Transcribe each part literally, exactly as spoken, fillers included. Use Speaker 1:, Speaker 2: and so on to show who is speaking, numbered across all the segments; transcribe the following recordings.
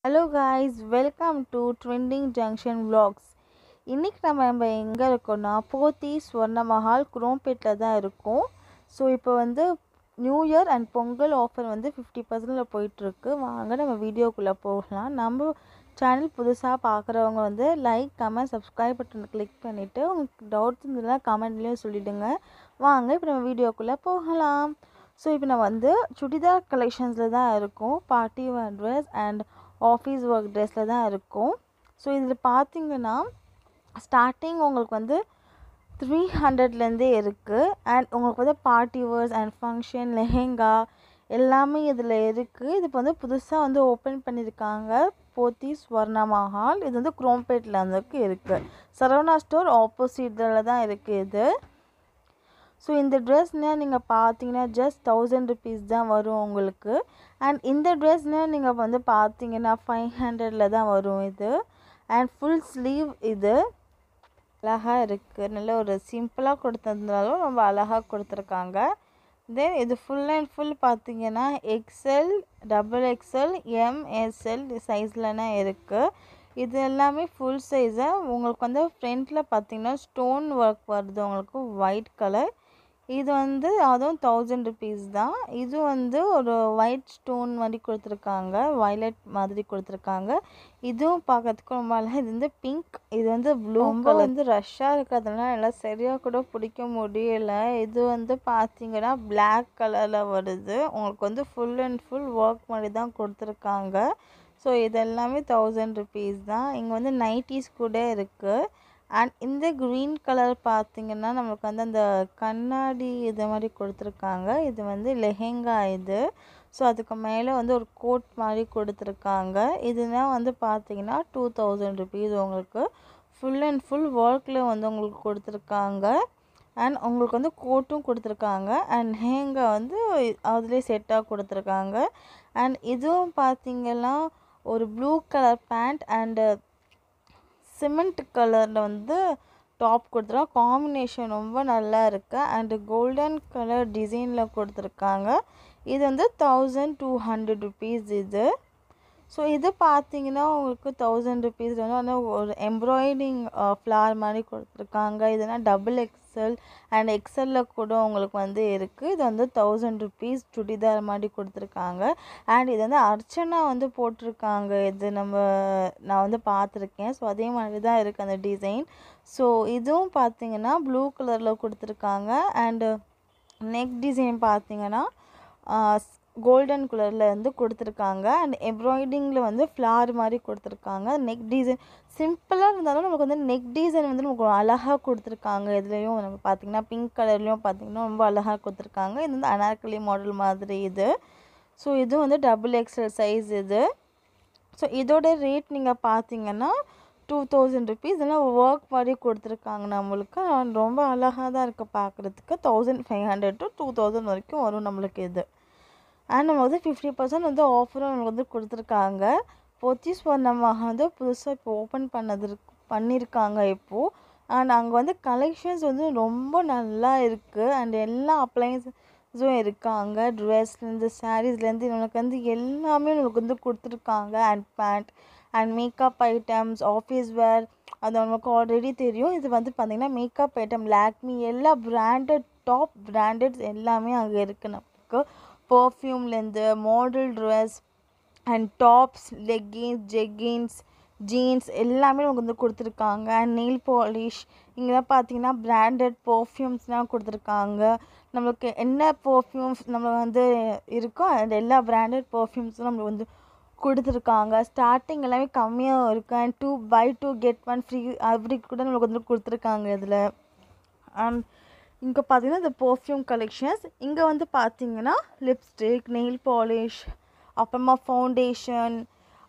Speaker 1: Hello guys, welcome to Trending Junction Vlogs. இன்னைக்கு நம்ம நம்ம எங்கே இருக்கோம்னா pothys swarna mahal chrompetல தான் இருக்கோம். ஸோ இப்போ வந்து new year and Pongal offer வந்து ஃபிஃப்டி பர்சன்டில் போயிட்டுருக்கு. வாங்க நம்ம வீடியோக்குள்ளே போகலாம். நம்ம சேனல் புதுசாக பார்க்குறவங்க வந்து like comment subscribe button click பண்ணிவிட்டு உங்களுக்கு டவுட்ஸ் இருந்ததுன்னா கமெண்ட்லேயும் சொல்லிவிடுங்க. வாங்க இப்போ நம்ம வீடியோக்குள்ளே போகலாம். ஸோ இப்போ நான் வந்து சுடிதார் கலெக்ஷன்ஸில் தான் இருக்கும். Party wear dress and office work ட்ரெஸ்ஸில் தான் இருக்கும். ஸோ இதில் பார்த்திங்கன்னா ஸ்டார்டிங் உங்களுக்கு வந்து த்ரீ ஹண்ட்ரட்லேருந்தே இருக்குது. அண்ட் உங்களுக்கு வந்து party wears and function lehenga எல்லாமே இதில் இருக்குது. இது இப்போ வந்து புதுசாக வந்து ஓப்பன் பண்ணியிருக்காங்க pothys swarna mahal. இது வந்து crompetல வந்து இருக்குது. சரவணா ஸ்டோர் ஆப்போசிட்டில் தான் இருக்குது இது. ஸோ இந்த ட்ரெஸ்னால் நீங்கள் பார்த்தீங்கன்னா ஜஸ்ட் தௌசண்ட் ருபீஸ் தான் வரும் உங்களுக்கு. அண்ட் இந்த ட்ரெஸ்னால் நீங்கள் வந்து பார்த்தீங்கன்னா ஃபைவ் ஹண்ட்ரடில் தான் வரும் இது. அண்ட் ஃபுல் ஸ்லீவ் இது அழகாக இருக்குது. நல்ல ஒரு சிம்பிளாக கொடுத்ததுனாலும் ரொம்ப அழகாக கொடுத்துருக்காங்க. தென் இது ஃபுல் அண்ட் ஃபுல் பார்த்தீங்கன்னா எக்ஸ்எல் டபுள் எக்ஸ்எல் எம்எஸ்எல் சைஸ்லனா இருக்குது. இது எல்லாமே ஃபுல் சைஸை உங்களுக்கு வந்து ஃப்ரண்ட்டில் பார்த்தீங்கன்னா ஸ்டோன் ஒர்க் வருது உங்களுக்கு ஒயிட் கலர். இது வந்து அதுவும் தௌசண்ட் ருபீஸ் தான். இது வந்து ஒரு ஒயிட் ஸ்டோன் மாதிரி கொடுத்துருக்காங்க, வயலட் மாதிரி கொடுத்துருக்காங்க. இதுவும் பார்க்கறதுக்கு ரொம்ப அழகாக. இது வந்து பிங்க், இது வந்து ப்ளூ கலர். வந்து ரஷ்ஷாக இருக்கிறதுனால எல்லாம் சரியாக கூட பிடிக்க முடியலை. இது வந்து பார்த்தீங்கன்னா பிளாக் கலரில் வருது. உங்களுக்கு வந்து ஃபுல் அண்ட் ஃபுல் ஒர்க் மாதிரி தான் கொடுத்துருக்காங்க. ஸோ இது எல்லாமே தௌசண்ட் ருபீஸ் தான். இங்கே வந்து நைட்டிஸ் கூட இருக்குது. அண்ட் இந்த க்ரீன் கலர் பார்த்திங்கன்னா நம்மளுக்கு வந்து அந்த கண்ணாடி இது மாதிரி கொடுத்துருக்காங்க. இது வந்து லெஹெங்கா இது. ஸோ அதுக்கு மேலே வந்து ஒரு கோட் மாதிரி கொடுத்துருக்காங்க. இதுதான் வந்து பார்த்திங்கன்னா டூ தௌசண்ட் ருபீஸ் உங்களுக்கு ஃபுல் அண்ட் ஃபுல் ஒர்க்கில் வந்து உங்களுக்கு கொடுத்துருக்காங்க. அண்ட் உங்களுக்கு வந்து கோட்டும் கொடுத்துருக்காங்க. அண்ட் லெஹெங்கா வந்து அதுலேயே செட்டாக கொடுத்துருக்காங்க. அண்ட் இதுவும் பார்த்திங்கன்னா ஒரு blue colour pant and cement கலரில் வந்து டாப் கொடுத்துருக்காங்க. காம்பினேஷன் ரொம்ப நல்லா இருக்குது. அண்டு கோல்டன் கலர் டிசைனில் கொடுத்துருக்காங்க. இது வந்து தௌசண்ட் டூ ஹண்ட்ரட் ருபீஸ் இது. ஸோ இது பார்த்தீங்கன்னா உங்களுக்கு தௌசண்ட் ருபீஸ் வந்து ஒரு எம்ப்ராய்டிங் ஃப்ளார் மாதிரி கொடுத்துருக்காங்க. இதுனா டபுள் எக்ஸ்எல் அண்ட் எக்ஸ்எல்லில் கூட உங்களுக்கு வந்து இருக்குது. இது வந்து தௌசண்ட் ருபீஸ் சுடிதார் மாதிரி கொடுத்துருக்காங்க. அண்ட் இது வந்து அர்ச்சனா வந்து போட்டிருக்காங்க. இது நம்ம நான் வந்து பார்த்துருக்கேன். ஸோ அதே மாதிரி தான் இருக்குது அந்த டிசைன். ஸோ இதுவும் பார்த்தீங்கன்னா ப்ளூ கலரில் கொடுத்துருக்காங்க. அண்டு நெக் டிசைன் பார்த்தீங்கன்னா கோல்டன் கலரில் வந்து கொடுத்துருக்காங்க. அண்ட் எம்ப்ராய்டிங்கில் வந்து ஃப்ளார் மாதிரி கொடுத்துருக்காங்க. நெக் டிசைன் சிம்பிளாக இருந்தாலும் நமக்கு வந்து நெக் டிசைன் வந்து நமக்கு அழகாக கொடுத்துருக்காங்க. இதுலேயும் நம்ம பார்த்திங்கன்னா பிங்க் கலர்லேயும் பார்த்திங்கன்னா ரொம்ப அழகாக கொடுத்துருக்காங்க. இது வந்து அனார்கலி மாடல் மாதிரி இது. ஸோ இதுவும் வந்து டபுள் எக்ஸ்எல் சைஸ் இது. ஸோ இதோட ரேட் நீங்கள் பார்த்தீங்கன்னா டூ தௌசண்ட் ருபீஸ் இதெல்லாம் ஒர்க் மாதிரி கொடுத்துருக்காங்க நம்மளுக்கு. ரொம்ப அழகாக தான் இருக்குது பார்க்குறதுக்கு. Thousand five hundred to two thousand வரைக்கும் வரும் நம்மளுக்கு இது. அண்ட் நம்ம வந்து ஃபிஃப்டி பர்சன்ட் வந்து ஆஃபரும் நம்மளுக்கு வந்து கொடுத்துருக்காங்க. pothys swarna mahal வந்து புதுசாக இப்போ ஓப்பன் பண்ணது பண்ணியிருக்காங்க இப்போது. அண்ட் அங்கே வந்து கலெக்ஷன்ஸ் வந்து ரொம்ப நல்லா இருக்குது. அண்ட் எல்லா அப்ளையன்ஸும் இருக்காங்க. ட்ரெஸ்லேருந்து சாரீஸ்லேருந்து நம்மளுக்கு வந்து எல்லாமே நம்மளுக்கு வந்து கொடுத்துருக்காங்க. And pant and makeup items office wear அது நமக்கு ஆல்ரெடி தெரியும். இது வந்து பார்த்திங்கன்னா மேக்கப் ஐட்டம் லாக்மி எல்லா பிராண்டட் டாப் பிராண்டட்ஸ் எல்லாமே அங்கே இருக்குது நமக்கு. பர்ஃப்யூம்லேருந்து model dress and tops leggings jeggings jeans எல்லாமே நமக்கு வந்து கொடுத்துருக்காங்க. அண்ட் நெயில் பாலிஷ் இங்கெல்லாம் பார்த்தீங்கன்னா பிராண்டட் பர்ஃப்யூம்ஸ்லாம் கொடுத்துருக்காங்க. நம்மளுக்கு என்ன பர்ஃப்யூம்ஸ் நம்ம வந்து இருக்கோ அந்த எல்லா பிராண்டட் பர்ஃப்யூம்ஸும் நம்மளுக்கு வந்து கொடுத்துருக்காங்க. ஸ்டார்டிங் எல்லாமே கம்மியாக இருக்குது. And two buy two get one free அப்படி கூட நம்மளுக்கு வந்து கொடுத்துருக்காங்க இதில். அண்ட் இங்கே பார்த்தீங்கன்னா இந்த பர்ஃப்யூம் கலெக்ஷன்ஸ். இங்கே வந்து பார்த்தீங்கன்னா லிப்ஸ்டிக் நெயில் பாலிஷ் அப்புறமா ஃபவுண்டேஷன்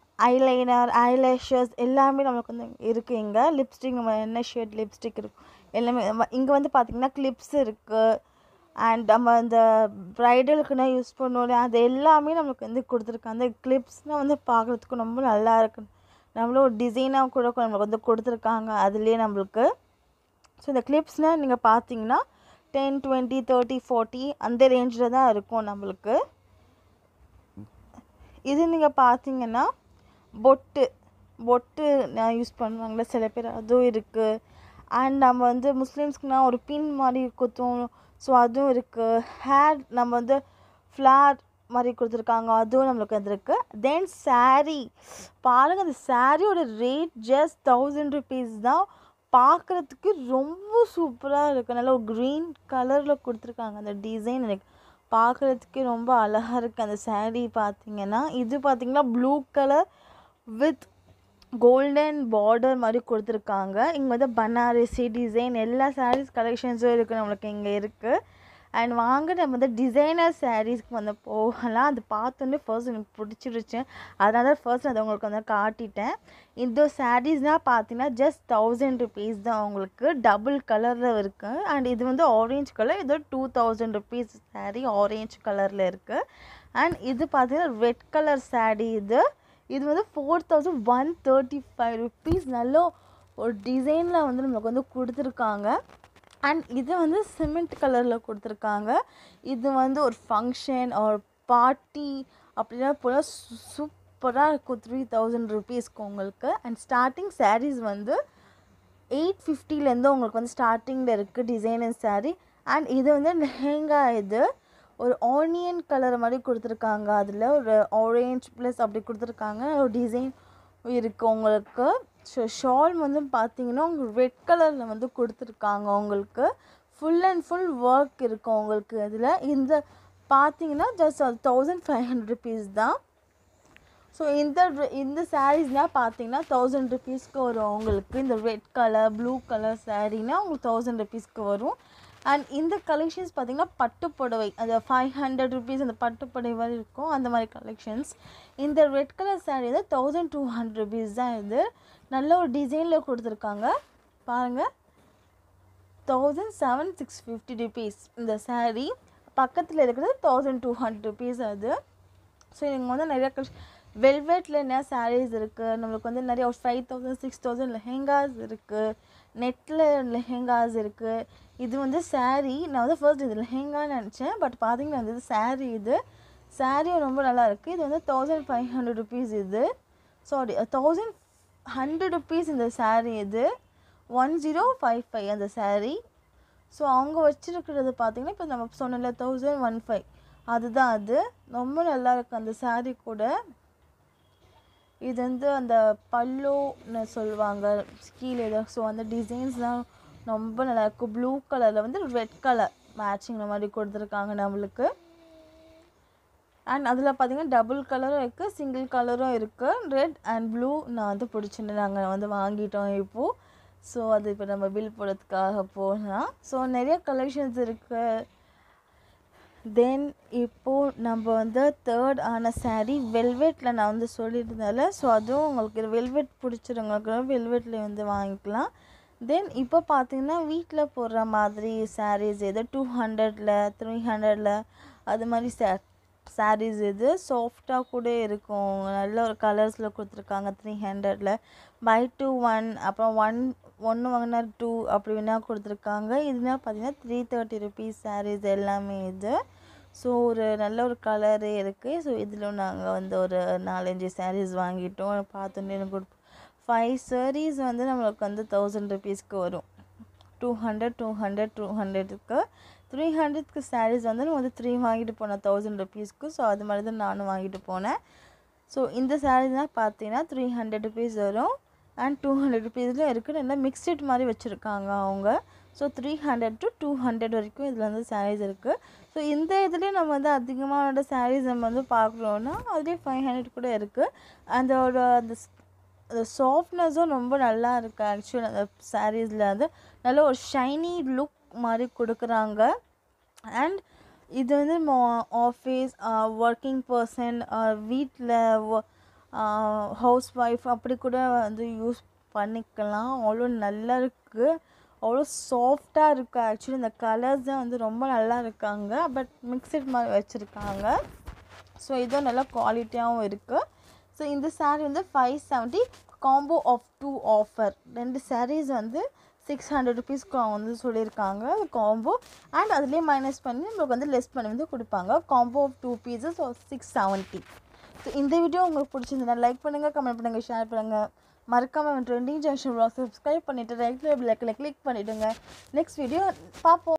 Speaker 1: ஐலைனர் ஐலேஷஸ் எல்லாமே நம்மளுக்கு வந்து இருக்குது. இங்கே லிப்ஸ்டிக் நம்ம என்ன ஷேட் லிப்ஸ்டிக் இருக்கும் எல்லாமே. இங்கே வந்து பார்த்திங்கன்னா கிளிப்ஸ் இருக்குது. அண்ட் நம்ம இந்த ப்ரைடலுக்குன்னா யூஸ் பண்ணோம் அது எல்லாமே நம்மளுக்கு வந்து கொடுத்துருக்காங்க. அந்த கிளிப்ஸ்னால் வந்து பார்க்குறதுக்கு ரொம்ப நல்லா இருக்கு. நம்மளும் ஒரு டிசைனாக கூட நம்மளுக்கு வந்து கொடுத்துருக்காங்க அதுலேயே நம்மளுக்கு. ஸோ இந்த கிளிப்ஸ்னால் நீங்கள் பார்த்தீங்கன்னா டென் டுவெண்ட்டி தேர்ட்டி ஃபார்ட்டி அந்த ரேஞ்சில் தான் இருக்கும் நம்மளுக்கு. இது நீங்கள் பார்த்தீங்கன்னா பொட்டு பொட்டு நான் யூஸ் பண்ணுவாங்களே சில பேர், அதுவும் இருக்குது. அண்ட் நம்ம வந்து முஸ்லீம்ஸ்க்குனா ஒரு பின் மாதிரி குத்தும், ஸோ அதுவும் இருக்குது. ஹேர் நம்ம வந்து ஃப்ளார் மாதிரி கொடுத்துருக்காங்க, அதுவும் நம்மளுக்கு வந்து இருக்குது. தென் சாரீ பாருங்கள், அந்த சாரியோட ரேட் ஜஸ்ட் தௌசண்ட் ருபீஸ் தான். பார்க்குறதுக்கு ரொம்ப சூப்பராக இருக்குது. நல்ல ஒரு க்ரீன் கலரில் கொடுத்துருக்காங்க. அந்த டிசைன் எனக்கு பார்க்குறதுக்கே ரொம்ப அழகாக இருக்குது அந்த சாரீ. பார்த்திங்கன்னா இது பார்த்திங்கன்னா blue colour with golden border மாதிரி கொடுத்துருக்காங்க. இங்கே வந்து பனாரசி டிசைன் எல்லா சாரீஸ் கலெக்ஷன்ஸும் இருக்குது நம்மளுக்கு இங்கே இருக்குது. அண்ட் வாங்க நம்ம வந்து டிசைனர் சாரீஸ்க்கு வந்து போகலாம். அது பார்த்தோன்னே ஃபர்ஸ்ட் எனக்கு பிடிச்சிருச்சு, அதனால தான் ஃபர்ஸ்ட் அதை உங்களுக்கு வந்து காட்டிட்டேன். இந்த சாரீஸ்னால் பார்த்தீங்கன்னா ஜஸ்ட் தௌசண்ட் ருபீஸ் தான். உங்களுக்கு டபுள் கலரில் இருக்குது. அண்ட் இது வந்து ஆரேஞ்ச் கலர், இது two thousand rupees sari orange கலரில் இருக்குது. அண்ட் இது பார்த்தீங்கன்னா ரெட் கலர் சாரீ. இது இது வந்து four thousand one thirty five rupees. நல்ல ஒரு டிசைனில் வந்து நம்மளுக்கு வந்து கொடுத்துருக்காங்க. அண்ட் இது வந்து சிமெண்ட் கலரில் கொடுத்துருக்காங்க. இது வந்து ஒரு ஃபங்க்ஷன் ஒரு பார்ட்டி அப்படின்னா போல் சூப்பராக இருக்கும். த்ரீ தௌசண்ட் ருபீஸ்க்கு உங்களுக்கு. அண்ட் ஸ்டார்டிங் சாரீஸ் வந்து எயிட் ஃபிஃப்டிலேருந்து உங்களுக்கு வந்து ஸ்டார்டிங்கில் இருக்குது டிசைனர் சாரீ. அண்ட் இது வந்து லெஹெங்கா. இது ஒரு ஆனியன் கலர் மாதிரி கொடுத்துருக்காங்க, அதில் ஒரு ஆரேஞ்ச் ப்ளஸ் அப்படி கொடுத்துருக்காங்க. ஒரு டிசைன் இருக்குது உங்களுக்கு. ஸோ ஷால் வந்து பார்த்தீங்கன்னா உங்களுக்கு ரெட் கலரில் வந்து கொடுத்துருக்காங்க. உங்களுக்கு ஃபுல் அண்ட் ஃபுல் ஒர்க் இருக்கும் உங்களுக்கு. இதில் இந்த பார்த்தீங்கன்னா ஜஸ்ட் அது தௌசண்ட் ஃபைவ் ஹண்ட்ரட் ருபீஸ் தான். ஸோ இந்த இந்த சாரீஸ்னால் பார்த்தீங்கன்னா தௌசண்ட் ருபீஸ்க்கு வரும் உங்களுக்கு. இந்த ரெட் கலர் ப்ளூ கலர் சாரீனா உங்களுக்கு தௌசண்ட் ருபீஸ்க்கு வரும். அண்ட் இந்த கலெக்ஷன்ஸ் பார்த்திங்கன்னா பட்டு புடவை, அது ஃபைவ் ஹண்ட்ரட் ருபீஸ் அந்த பட்டு புடவை மாதிரி இருக்கும், அந்த மாதிரி கலெக்ஷன்ஸ். இந்த ரெட் கலர் சாரீ தான் தௌசண்ட் டூ ஹண்ட்ரட் ருபீஸ் தான். இது நல்ல ஒரு டிசைனில் கொடுத்துருக்காங்க பாருங்கள். Thousand seven six fifty rupees இந்த சாரீ. பக்கத்தில் இருக்கிறது தௌசண்ட் டூ ஹண்ட்ரட் ருபீஸ் அது. ஸோ இங்கே வந்து நிறைய கலெக்ஷன் வெல்வெட்டில் என்ன சாரீஸ் இருக்குது நம்மளுக்கு வந்து நிறைய ஒரு five thousand six thousand lehengas இருக்குது, நெட்டில் லெஹெங்காஸ் இருக்குது. இது வந்து சாரீ. நான் வந்து ஃபர்ஸ்ட் இது லெஹெங்கான்னு நினச்சேன், பட் பார்த்தீங்கன்னா வந்து சாரீ. இது சாரியும் ரொம்ப நல்லா இருக்குது. இது வந்து தௌசண்ட் ஃபைவ் ஹண்ட்ரட் ருபீஸ். இது சாரி தௌசண்ட் ஹண்ட்ரட் ருபீஸ் இந்த சாரீ. இது ஒன் ஜீரோ ஃபைவ் ஃபைவ் அந்த சாரீ. ஸோ அவங்க வச்சுருக்கிறது பார்த்திங்கன்னா இப்போ நம்ம சொன்னல தௌசண்ட் ஒன் ஃபைவ் அதுதான். அது ரொம்ப நல்லா இருக்குது அந்த சாரீ கூட. இது வந்து அந்த பல்லுன்னு சொல்லுவாங்க கீழே ஏதோ. ஸோ அந்த டிசைன்ஸ்லாம் ரொம்ப நல்லாயிருக்கும். ப்ளூ கலரில் வந்து ரெட் கலர் மேட்சிங் மாதிரி கொடுத்துருக்காங்க நம்மளுக்கு. அண்ட் அதில் பார்த்திங்கன்னா டபுள் கலரும் இருக்குது, சிங்கிள் கலரும் இருக்குது. ரெட் அண்ட் ப்ளூ நான் வந்து பிடிச்சிட்டு நாங்கள் வந்து வாங்கிட்டோம் இப்போது. ஸோ அது இப்போ நம்ம பில் போடுறதுக்காக போகலாம். ஸோ நிறைய கலெக்ஷன்ஸ் இருக்குது. தென் இப்போது நம்ம வந்து தேர்ட் ஆன சாரீ வெல்வெட்டில் நான் வந்து சொல்லியிருந்தால. ஸோ அதுவும் உங்களுக்கு வெல்வெட் பிடிச்சிருங்களுக்கு வெல்வெட்டில் வந்து வாங்கிக்கலாம். தென் இப்போ பார்த்திங்கன்னா வீட்டில் போடுற மாதிரி சாரீஸ் எது டூ ஹண்ட்ரடில் த்ரீ ஹண்ட்ரடில் அது மாதிரி சா சாரீஸ் இது சாஃப்டாக கூட இருக்கும். நல்ல ஒரு கலர்ஸில் கொடுத்துருக்காங்க. த்ரீ ஹண்ட்ரடில் பை டூ ஒன் அப்புறம் ஒன் ஒன்று வாங்கினா டூ அப்படி வேணால் கொடுத்துருக்காங்க. இதுனா பார்த்திங்கன்னா த்ரீ தேர்ட்டி ருபீஸ் சாரீஸ் எல்லாமே இது. ஸோ ஒரு நல்ல ஒரு கலரே இருக்குது. ஸோ இதில் நாங்கள் வந்து ஒரு நாலஞ்சு சாரீஸ் வாங்கிட்டோம். பார்த்தோன்னே எனக்கு ஃபைவ் சாரீஸ் வந்து நம்மளுக்கு வந்து தௌசண்ட் ருபீஸ்க்கு வரும். Two hundred two hundred two ஹண்ட்ரடுக்கு த்ரீ ஹண்ட்ரட்க்கு சாரீஸ் வந்து நம்ம வந்து த்ரீ வாங்கிட்டு போனேன் தௌசண்ட் ருபீஸ்க்கு. ஸோ அது மாதிரி தான் நானும் வாங்கிட்டு போனேன். ஸோ இந்த சாரீஸ்னால் பார்த்தீங்கன்னா த்ரீ ஹண்ட்ரட் ருபீஸ் வரும். அண்ட் டூ ஹண்ட்ரட் ருபீஸ்லையும் இருக்குது. நல்லா மிக்சட் மாதிரி வச்சுருக்காங்க அவங்க. So three hundred to two hundred வரைக்கும் இதில் வந்து சாரீஸ் இருக்குது. ஸோ இந்த இதுலேயே நம்ம வந்து அதிகமான சாரீஸ் நம்ம வந்து பார்க்குறோன்னா அதுலேயே ஃபைவ் ஹண்ட்ரட் கூட இருக்குது. அதோட அந்த அந்த சாஃப்ட்னஸும் ரொம்ப நல்லா இருக்குது. ஆக்சுவலி அந்த சாரீஸில் வந்து நல்ல ஒரு ஷைனி லுக் மாதிரி கொடுக்குறாங்க. அண்ட் இது வந்து ஆஃபீஸ் ஒர்க்கிங் பர்சன் வீட்டில் ஹவுஸ் ஒய்ஃப் அப்படி கூட வந்து யூஸ் பண்ணிக்கலாம். அவ்வளோ நல்லா இருக்குது, அவ்வளோ சாஃப்டாக இருக்குது. ஆக்சுவலி இந்த கலர்ஸ் தான் வந்து ரொம்ப நல்லா இருக்காங்க, பட் மிக்சட் மாதிரி வச்சுருக்காங்க. ஸோ இதுவும் நல்லா குவாலிட்டியாகவும் இருக்குது. ஸோ இந்த சாரீ வந்து five seventy combo of two offer. ரெண்டு சாரீஸ் வந்து சிக்ஸ் ஹண்ட்ரட் ருபீஸ்க்கு வந்து சொல்லியிருக்காங்க காம்போ. அண்ட் அதுலேயே மைனஸ் பண்ணி நம்மளுக்கு வந்து லெஸ் பண்ணி வந்து கொடுப்பாங்க. Combo of two pieces of six seventy. So இந்த வீடியோ உங்களுக்கு பிடிச்சிருந்தா லைக் பண்ணுங்கள், கமெண்ட் பண்ணுங்கள், ஷேர் பண்ணுங்கள். மறக்காமல் ட்ரெண்டிங் ஜங்ஷன் vlog சப்ஸ்கிரைப் பண்ணிவிட்டு ரைட்டில் பெல் ஐக்கனை கிளிக் பண்ணிவிடுங்க. நெக்ஸ்ட் வீடியோ பார்ப்போம்.